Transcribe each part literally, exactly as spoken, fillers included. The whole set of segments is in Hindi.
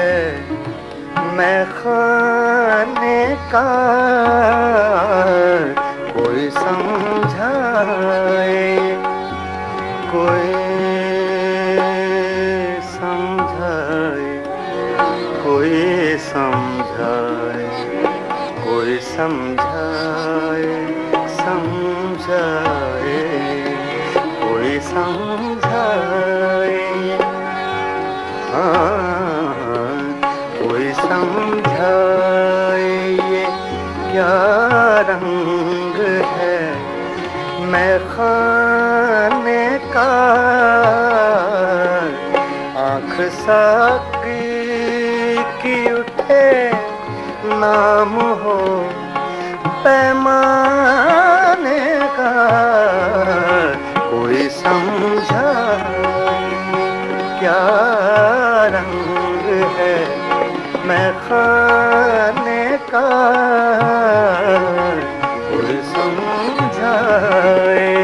है मैं खाने का, कोई समझाए, कोई समझाए, कोई समझाए, कोई समझाए, समझाए, कोई समझाए, हाँ कोई समझाए ये क्या रंग है मैं खाने का। आँख साकी की उठे नाम हो पैमाने का, कोई समझाए क्या रंग है मैं खाने का, कोई समझाए।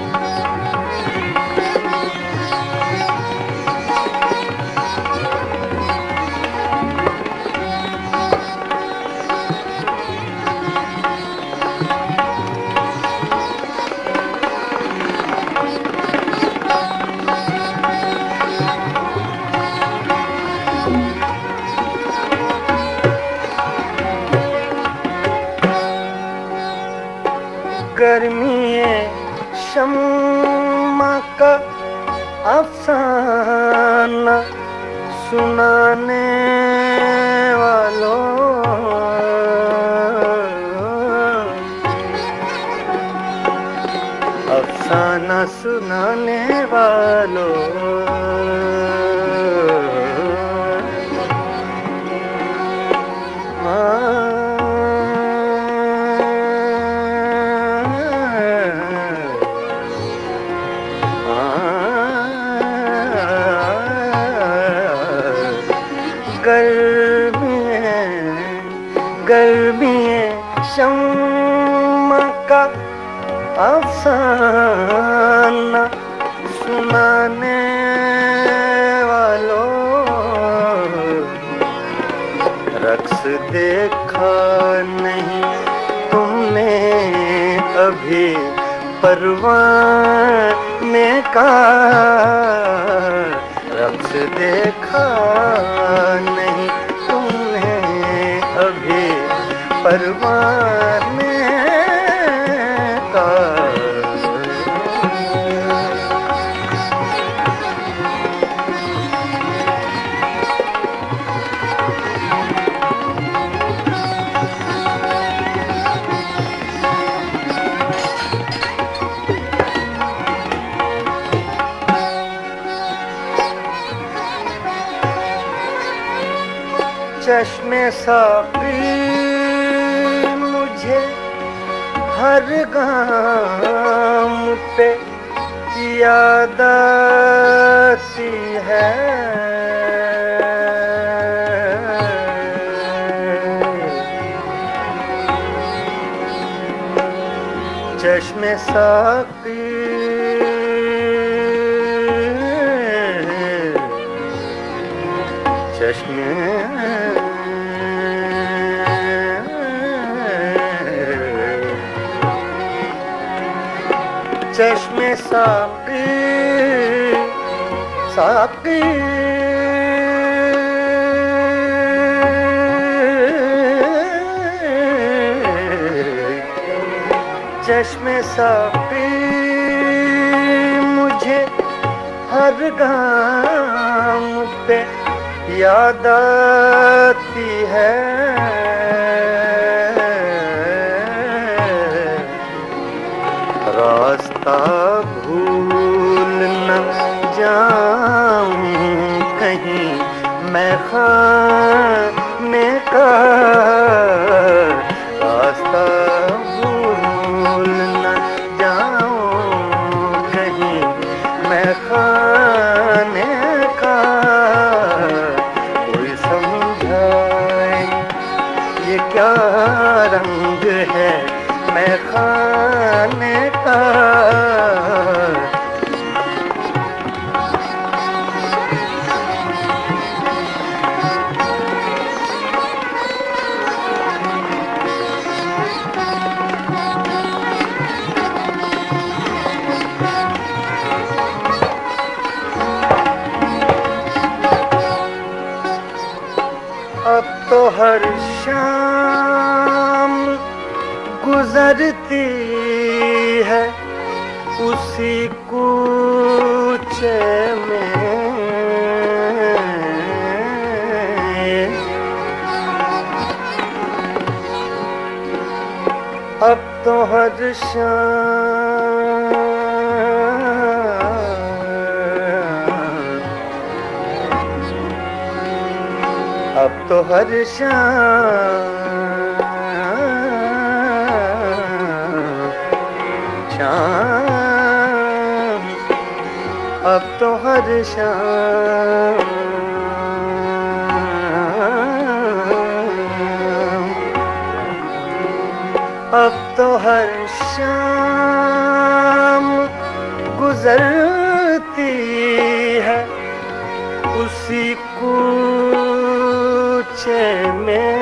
गर्मी शम्मा का अफसाना सुनाने वालों, अफसाना सुनाने वालों, गर्मी शम्मा का अफसाना सुनाने वालों, रक्स देखा नहीं तुमने अभी परवाने का, रक्स देखा नहीं तुमने अभी परवाने का। चश्मे साक़ी मुझे हर गाम पे याद आती है, चश्मे साक़ी चश्मे चश्मे साक़ी साक़ी चश्मे साक़ी मुझे हर गाम पे याद आती है, रास्ता भूल न जाऊं कहीं मैं खाने का, रास्ता भूल न जाऊं कहीं मैं खाने का, कोई समझाए ये क्या रंग है मैं खाने का। अब तो हर शाम गुजरती है उसी कूचे में, अब तो हर शाम अब तो हर शाम शाम अब तो हर शाम अब तो हर शाम गुजरती है उसी कूचे में,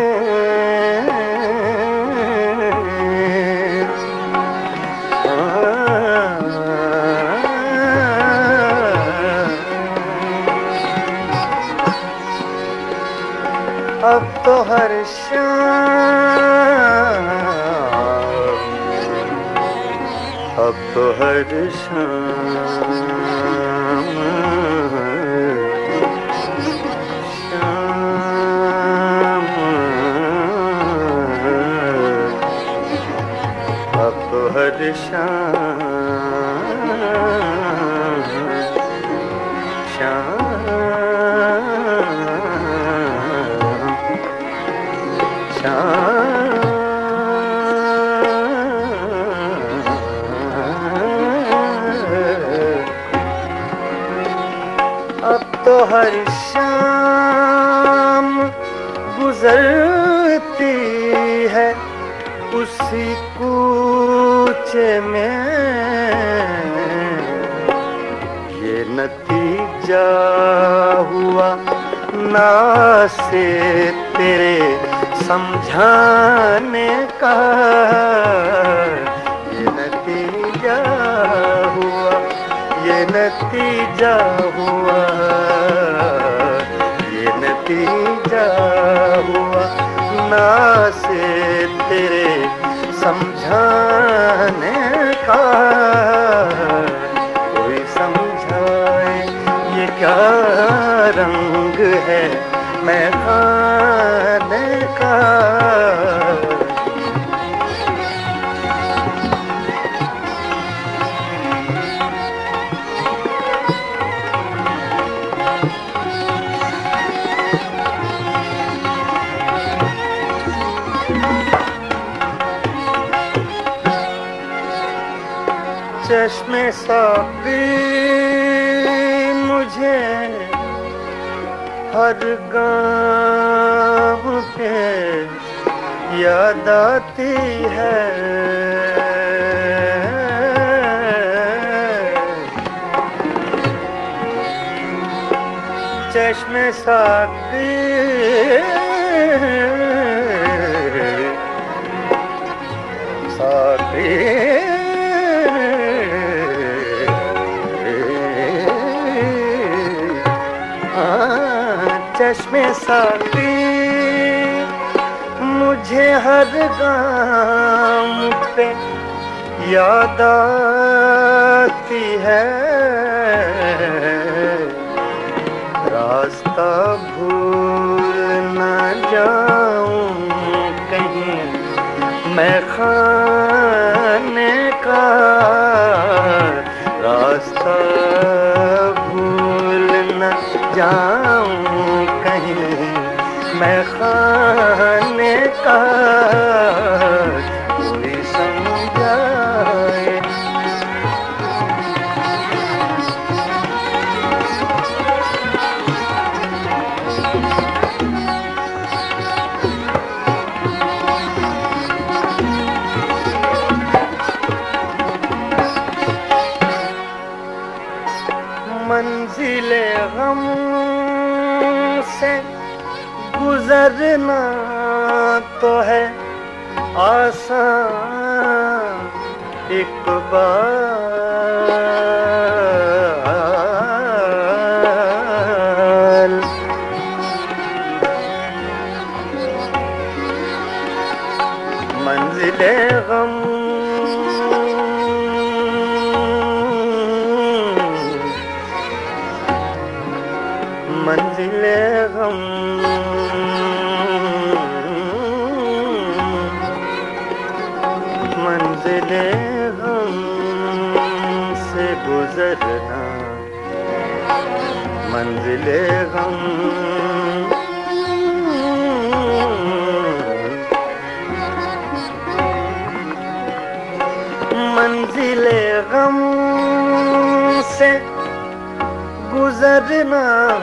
अब तो हर शाम अब तो हर शाम शाम अब तो हर शाम शाम अब तो हर शाम गुजरती है उसी कूचे में, ये नतीजा हुआ ना से तेरे समझाने का, ये नतीजा हुआ ये नतीजा हुआ ये नतीजा हुआ ना से तेरे समझाने का, कोई समझाए ये क्या रंग है मैं खाने का। चश्मे साक़ी मुझे हर गाँव पे याद आती है, चश्मे साक़ी साक़ी चश्मे साक़ी मुझे हर गाम पे याद आती है, रास्ता भूल न जाऊं कहीं मैं खाने का, रास्ता भूल न जाऊं कहीं मैं खाने का, कोई समझाए मंजिले गम से गुजरना तो है आसान एक बार, मंजिले गम मंजिले गम मंजिले गम से गुजरना मंजिले गम मंजिले गम से गुजरना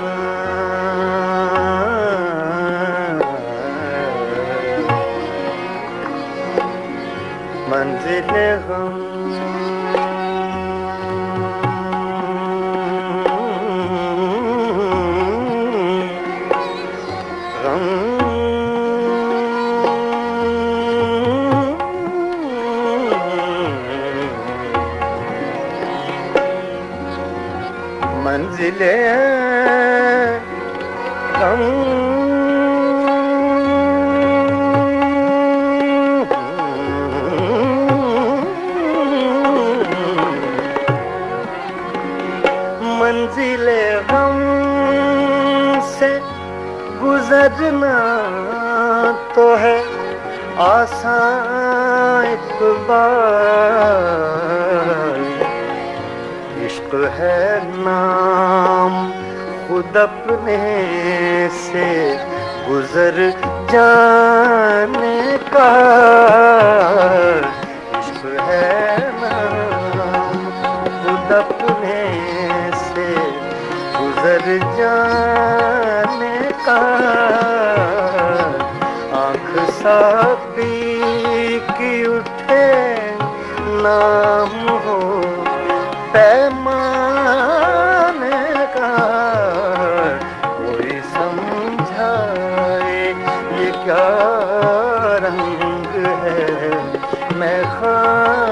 मंजिले गम मंजिले गम मंजिले गम से गुजरना तो है आसान इक़बाल, इश्क है नाम खुद अपने से गुजर जाने का, इश्क है नाम खुद अपने से गुजर जाने का। आँख साफ़ी की उठे नाम हो पैमाने का, कोई समझाए ये क्या रंग है मैं खा